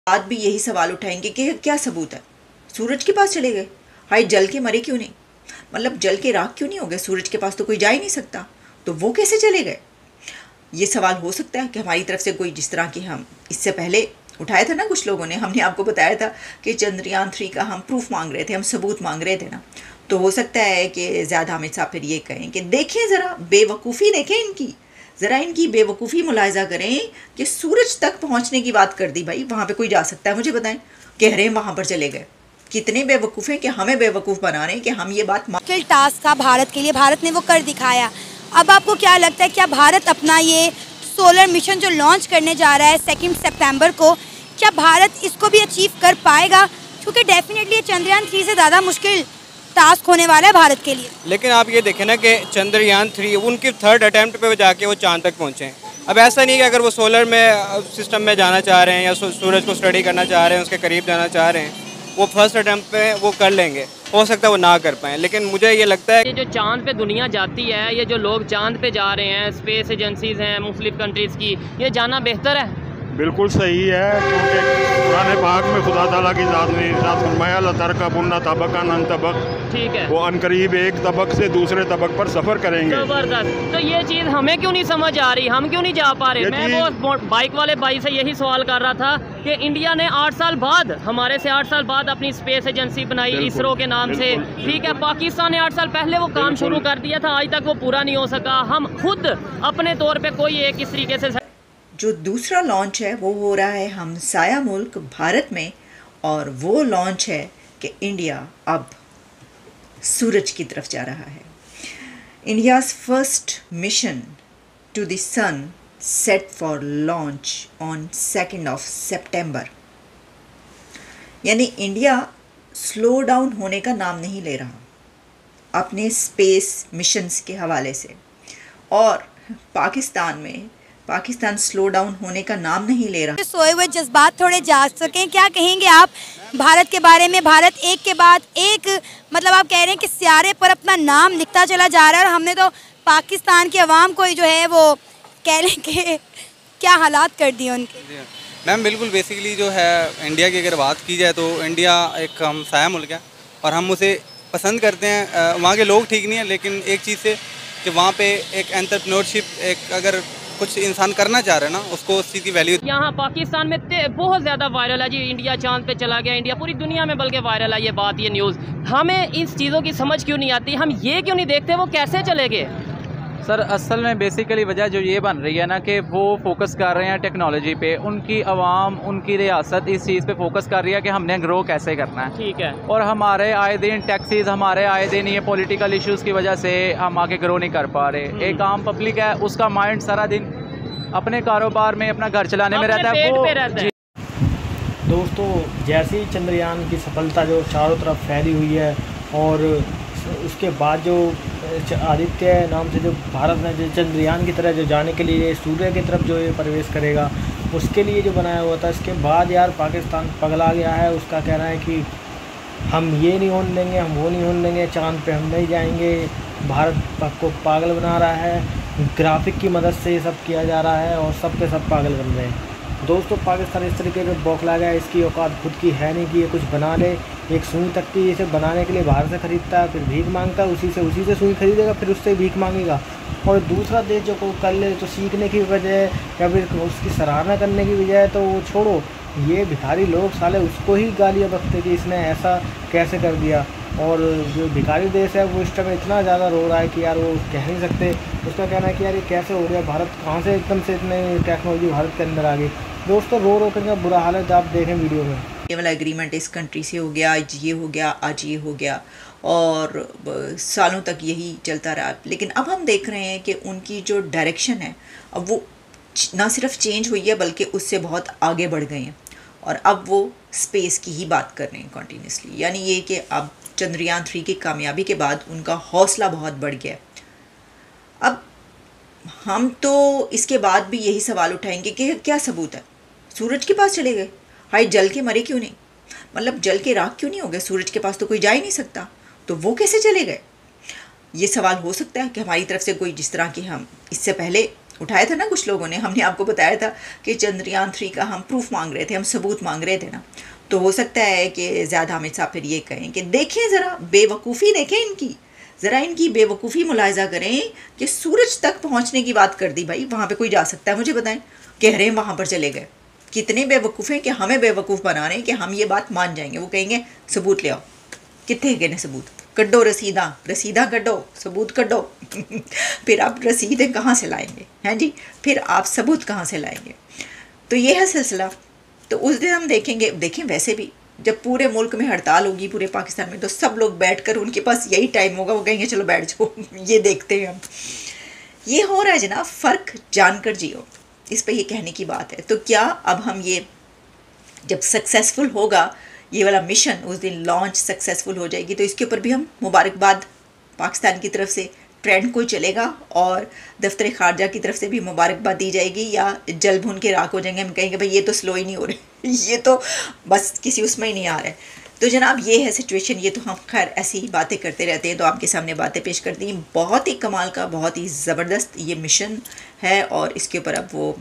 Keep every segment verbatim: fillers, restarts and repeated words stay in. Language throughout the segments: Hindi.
बाद भी यही सवाल उठाएंगे कि क्या सबूत है, सूरज के पास चले गए, हाय जल के मरे क्यों नहीं, मतलब जल के राख क्यों नहीं हो गए, सूरज के पास तो कोई जा ही नहीं सकता, तो वो कैसे चले गए। ये सवाल हो सकता है कि हमारी तरफ से कोई, जिस तरह की हम इससे पहले उठाया था ना कुछ लोगों ने, हमने आपको बताया था कि चंद्रयान थ्री का हम प्रूफ मांग रहे थे, हम सबूत मांग रहे थे ना, तो हो सकता है कि ज़्यादा हामिद साहब फिर ये कहें कि देखें ज़रा बेवकूफ़ी, देखें इनकी ज़रा इनकी बेवकूफ़ी मुलाहिजा करें कि सूरज तक पहुंचने की बात कर दी, भाई वहाँ पे कोई जा सकता है, मुझे बताएं, कह रहे हैं वहाँ पर चले गए। कितने बेवकूफ़ हैं कि हमें बेवकूफ़ बना रहे हैं कि हम ये बात। मुश्किल टास्क था भारत के लिए, भारत ने वो कर दिखाया। अब आपको क्या लगता है, क्या भारत अपना ये सोलर मिशन जो लॉन्च करने जा रहा है सेकेंड सितंबर को, क्या भारत इसको भी अचीव कर पाएगा? क्योंकि डेफिनेटली चंद्रयान थ्री से ज़्यादा मुश्किल टास्क होने वाला है भारत के लिए। लेकिन आप ये देखें ना कि चंद्रयान थ्री उनकी थर्ड अटैम्प्ट पे जाके वो चांद तक पहुँचे। अब ऐसा नहीं है कि अगर वो सोलर में सिस्टम में जाना चाह रहे हैं या सूरज को स्टडी करना चाह रहे हैं, उसके करीब जाना चाह रहे हैं, वो फर्स्ट अटैम्प्ट पे वो कर लेंगे। हो सकता है वो ना कर पाएँ, लेकिन मुझे ये लगता है ये जो चांद पे दुनिया जाती है, ये जो लोग चांद पे जा रहे हैं, स्पेस एजेंसीज हैं मुख्तलिफ कंट्रीज़ की, ये जाना बेहतर है। बिल्कुल सही है, क्योंकि कुरान पाक में खुदा ताला की ज़ात ने इरशाद फरमाया लतरकबुन्ना तबक़न अन तबक़, ठीक है, वो अनकरीब एक तबक से दूसरे तबक पर सफ़र करेंगे। ज़बरदस्त। तो ये चीज़ हमें क्यों नहीं समझ आ रही, हम क्यों नहीं जा पा रहे? मैं वो बाइक वाले भाई से यही सवाल कर रहा था कि इंडिया ने आठ साल बाद, हमारे से आठ साल बाद अपनी स्पेस एजेंसी बनाई इसरो के नाम से, ठीक है। पाकिस्तान ने आठ साल पहले वो काम शुरू कर दिया था, आज तक वो पूरा नहीं हो सका। हम खुद अपने तौर पे कोई एक इस तरीके से। जो दूसरा लॉन्च है वो हो रहा है हमसाया मुल्क भारत में, और वो लॉन्च है कि इंडिया अब सूरज की तरफ जा रहा है। India's first mission to the sun set for launch on second of सितंबर। यानी इंडिया स्लो डाउन होने का नाम नहीं ले रहा अपने स्पेस मिशंस के हवाले से, और पाकिस्तान में पाकिस्तान स्लो डाउन होने का नाम नहीं ले रहा। सोए हुए जज्बात थोड़े जाग सकें, क्या कहेंगे आप भारत के बारे में? भारत एक के बाद एक, मतलब आप कह रहे हैं कि सियारे पर अपना नाम लिखता चला जा रहा है, और हमने तो पाकिस्तान की आवाम को ही जो है वो कह लें कि क्या हालात कर दिए उनके। मैम बिल्कुल, बेसिकली जो है इंडिया की अगर बात की जाए तो इंडिया एक हमसाया मुल्क है और हम उसे पसंद करते हैं। वहाँ के लोग ठीक नहीं है, लेकिन एक चीज़ से कि वहाँ पे एक एंटरप्रेन्योरशिप, एक अगर कुछ इंसान करना चाह रहे हैं ना, उसको उस चीज़ की वैल्यू। यहाँ पाकिस्तान में बहुत ज़्यादा वायरल है जी, इंडिया चांद पे चला गया, इंडिया पूरी दुनिया में बल्कि वायरल है ये बात, ये न्यूज़। हमें इस चीज़ों की समझ क्यों नहीं आती, हम ये क्यों नहीं देखते वो कैसे चले गए? सर असल में बेसिकली वजह जो ये बन रही है ना कि वो फोकस कर रहे हैं टेक्नोलॉजी पे, उनकी आवाम, उनकी रियासत इस चीज़ पे फोकस कर रही है कि हमने ग्रो कैसे करना है, ठीक है। और हमारे आए दिन टैक्सीज, हमारे आए दिन ये पॉलिटिकल इश्यूज़ की वजह से हम आगे ग्रो नहीं कर पा रहे। एक आम पब्लिक है, उसका माइंड सारा दिन अपने कारोबार में, अपना घर चलाने में रहता है, वो रहता है। दोस्तों, जैसे ही चंद्रयान की सफलता जो चारों तरफ फैली हुई है, और उसके बाद जो आदित्य नाम से जो भारत ने जो चंद्रयान की तरह जो जाने के लिए सूर्य की तरफ जो ये प्रवेश करेगा, उसके लिए जो बनाया हुआ था, इसके बाद यार पाकिस्तान पगला गया है। उसका कहना है कि हम ये नहीं होने देंगे, हम वो नहीं होने देंगे, चांद पे हम नहीं जाएंगे। भारत को पागल बना रहा है, ग्राफिक की मदद से ये सब किया जा रहा है, और सब के सब पागल बन रहे हैं। दोस्तों, पाकिस्तान इस तरीके से बौखला गया, इसकी औकात खुद की है नहीं कि ये कुछ बना ले। एक सुई तक की इसे बनाने के लिए बाहर से ख़रीदता है, फिर भीख मांगता है, उसी से उसी से सुई खरीदेगा, फिर उससे भीख मांगेगा। और दूसरा देश जो को कर ले तो सीखने की वजह या फिर उसकी सराहना करने की बजाय तो वो छोड़ो, ये भिखारी लोग साले उसको ही गालियाँ बकते कि इसने ऐसा कैसे कर दिया। और जो भिखारी देश है वो इस टाइम इतना ज़्यादा रो रहा है कि यार वो कह नहीं सकते। उसका कहना है कि यार ये कैसे हो गया, भारत कहाँ से एकदम से इतने टेक्नोलॉजी भारत के अंदर आ गई। दोस्तों, रो रो कर बुरा हाल है, आप देखें वीडियो में। ये वाला एग्रीमेंट इस कंट्री से हो गया, आज ये हो गया, आज ये हो गया, और सालों तक यही चलता रहा। लेकिन अब हम देख रहे हैं कि उनकी जो डायरेक्शन है अब वो ना सिर्फ चेंज हुई है बल्कि उससे बहुत आगे बढ़ गए हैं, और अब वो स्पेस की ही बात कर रहे हैं कॉन्टीन्यूसली। यानी ये कि अब चंद्रयान थ्री की कामयाबी के बाद उनका हौसला बहुत बढ़ गया। अब हम तो इसके बाद भी यही सवाल उठाएंगे कि क्या सबूत है, सूरज के पास चले गए, हाय जल के मरे क्यों नहीं, मतलब जल के राख क्यों नहीं हो गए, सूरज के पास तो कोई जा ही नहीं सकता, तो वो कैसे चले गए। ये सवाल हो सकता है कि हमारी तरफ से कोई, जिस तरह की हम इससे पहले उठाया था ना कुछ लोगों ने, हमने आपको बताया था कि चंद्रयान थ्री का हम प्रूफ मांग रहे थे, हम सबूत मांग रहे थे ना। तो हो सकता है कि ज़्यादा हामिद साहब फिर ये कहें कि देखें ज़रा बेवकूफ़ी, देखें इनकी, ज़रा इनकी बेवकूफ़ी मुलाहिजा करें कि सूरज तक पहुँचने की बात कर दी भाई, वहाँ पे कोई जा सकता है? मुझे बताएं, कह रहे हैं वहाँ पर चले गए। कितने बेवकूफ़ हैं कि हमें बेवकूफ़ बना रहे हैं कि हम ये बात मान जाएंगे। वो कहेंगे सबूत ले आओ, कितने गए सबूत, कड्डो रसीदा, रसीदा कड्डो, सबूत कड्डो फिर आप रसीदें कहाँ से लाएंगे हैं जी, फिर आप सबूत कहाँ से लाएंगे? तो ये है सिलसिला। तो उस दिन हम देखेंगे। देखें वैसे भी जब पूरे मुल्क में हड़ताल होगी, पूरे पाकिस्तान में, तो सब लोग बैठकर, उनके पास यही टाइम होगा, वो कहेंगे चलो बैठ जाओ ये देखते हैं हम। ये हो रहा है जनाब, फ़र्क जानकर जियो, इस पे ये कहने की बात है। तो क्या अब हम ये जब सक्सेसफुल होगा ये वाला मिशन, उस दिन लॉन्च सक्सेसफुल हो जाएगी, तो इसके ऊपर भी हम मुबारकबाद पाकिस्तान की तरफ से ट्रेंड कोई चलेगा और दफ्तर खारजा की तरफ से भी मुबारकबाद दी जाएगी, या जल भुन के राख हो जाएंगे, हम कहेंगे भाई ये तो स्लो ही नहीं हो रहे ये तो बस किसी उसमें ही नहीं आ रहा है। तो जनाब ये है सिचुएशन। ये तो हम खैर ऐसी ही बातें करते रहते हैं, तो आपके सामने बातें पेश कर दी। बहुत ही कमाल का, बहुत ही ज़बरदस्त ये मिशन है, और इसके ऊपर अब वो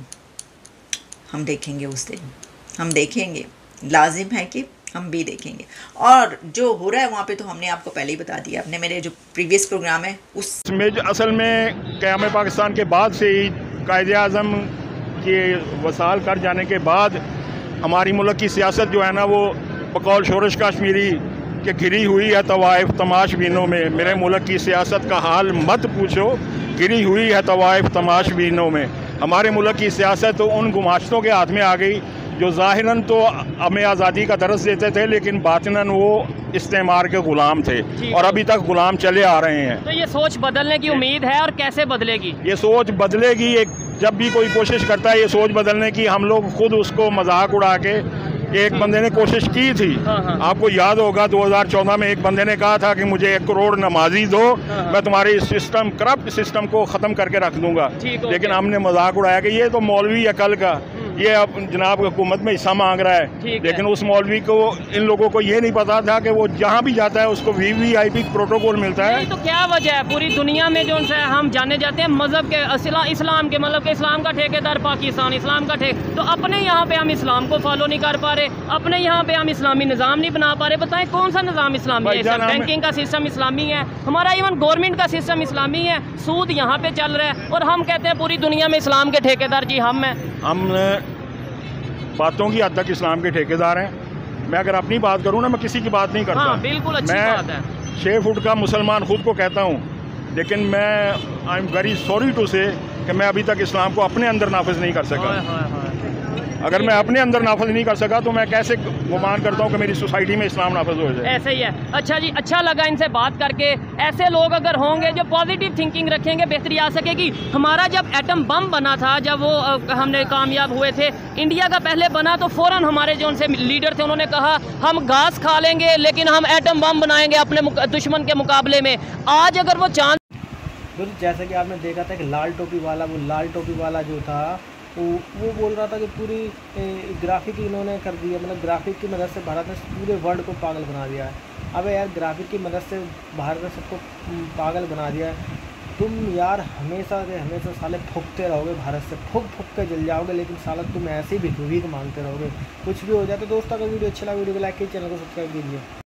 हम देखेंगे, उस दिन हम देखेंगे, लाजिम है कि हम भी देखेंगे। और जो हो रहा है वहाँ पे तो हमने आपको पहले ही बता दिया, अपने मेरे जो प्रीवियस प्रोग्राम है उसमें। असल में क़याम पाकिस्तान के बाद से ही कायदे आज़म के वसाल कर जाने के बाद हमारी मुल्क की सियासत जो है ना, वो बकौल शोरश कश्मीरी के घिरी हुई है तवाइफ तमाशबीनों में। मेरे मुल्क की सियासत का हाल मत पूछो, घिरी हुई है तवाइफ तमाशबीनों में। हमारे मुल्क की सियासत तो उन गुमाश्तों के हाथ में आ गई जो ज़ाहिरन तो हमें आज़ादी का दरस देते थे, लेकिन बातिनन वो इस्तेमार के ग़ुलाम थे और अभी तक ग़ुलाम चले आ रहे हैं। तो ये सोच बदलने की उम्मीद है, और कैसे बदलेगी? ये सोच बदलेगी, एक जब भी कोई कोशिश करता है ये सोच बदलने की, हम लोग खुद उसको मजाक उड़ा के, एक बंदे ने कोशिश की थी। हाँ हाँ। आपको याद होगा दो हज़ार चौदह में एक बंदे ने कहा था कि मुझे एक करोड़ नमाजी दो, हाँ हाँ। मैं तुम्हारी सिस्टम, करप्ट सिस्टम को ख़त्म करके रख दूंगा। लेकिन हमने मजाक उड़ाया कि ये तो मौलवी है कल का, ये अब जनाब हुकूमत में हिस्सा मांग रहा है। लेकिन उस मौलवी को, इन लोगों को ये नहीं पता था कि वो जहाँ भी जाता है उसको V V I P protocol मिलता है। तो क्या वजह है पूरी दुनिया में जो है हम जाने जाते हैं मजहब के, इस्लाम के, मतलब के इस्लाम का ठेकेदार पाकिस्तान, इस्लाम का ठेक, तो अपने यहाँ पे हम इस्लाम को फॉलो नहीं कर पा रहे, अपने यहाँ पे हम इस्लामी निज़ाम नहीं बना पा रहे। बताएं कौन सा निज़ाम इस्लामी है? बैंकिंग का सिस्टम इस्लामी है, हमारा इवन गवर्नमेंट का सिस्टम इस्लामी है, सूद यहाँ पे चल रहा है, और हम कहते हैं पूरी दुनिया में इस्लाम के ठेकेदार जी हम हैं। हम बातों की हद तक इस्लाम के ठेकेदार हैं। मैं अगर अपनी बात करूँ ना, मैं किसी की बात नहीं करता। हाँ, बिल्कुल अच्छी बात है। मैं छः फुट का मुसलमान खुद को कहता हूँ, लेकिन मैं I am very sorry to say कि मैं अभी तक इस्लाम को अपने अंदर नाफिज नहीं कर सका। हाँ, हाँ, हाँ। अगर मैं अपने अंदर नाफिज नहीं कर सका तो मैं कैसे गुमान करता हूँ कि मेरी सोसाइटी में इस्लाम नाफिज हो जाए? ऐसे ही है। अच्छा जी, अच्छा लगा इनसे बात करके। ऐसे लोग अगर होंगे जो पॉजिटिव थिंकिंग रखेंगे, बेहतरी आ सकेगी। हमारा जब एटम बम बना था, जब वो हमने कामयाब हुए थे, इंडिया का पहले बना, तो फ़ौरन हमारे जो उनसे लीडर थे उन्होंने कहा हम घास खा लेंगे लेकिन हम एटम बम बनाएंगे अपने दुश्मन के मुकाबले में। आज अगर वो चांद, जैसा कि आपने देखा था कि लाल टोपी वाला, वो लाल टोपी वाला जो था वो वो बोल रहा था कि पूरी ग्राफिक इन्होंने कर दिया, मतलब ग्राफिक की मदद से भारत ने पूरे वर्ल्ड को पागल बना दिया है। अबे यार, ग्राफिक की मदद से भारत ने सबको पागल बना दिया है। तुम यार हमेशा से हमेशा साले फूकते रहोगे, भारत से फूक फूक के जल जाओगे, लेकिन साला तुम ऐसे ही भिख भीख मांगते रहोगे, कुछ भी हो जाए। तो दोस्तों अगर वीडियो अच्छा लगा वीडियो को लाइक कीजिए, चैनल को सब्सक्राइब कीजिए।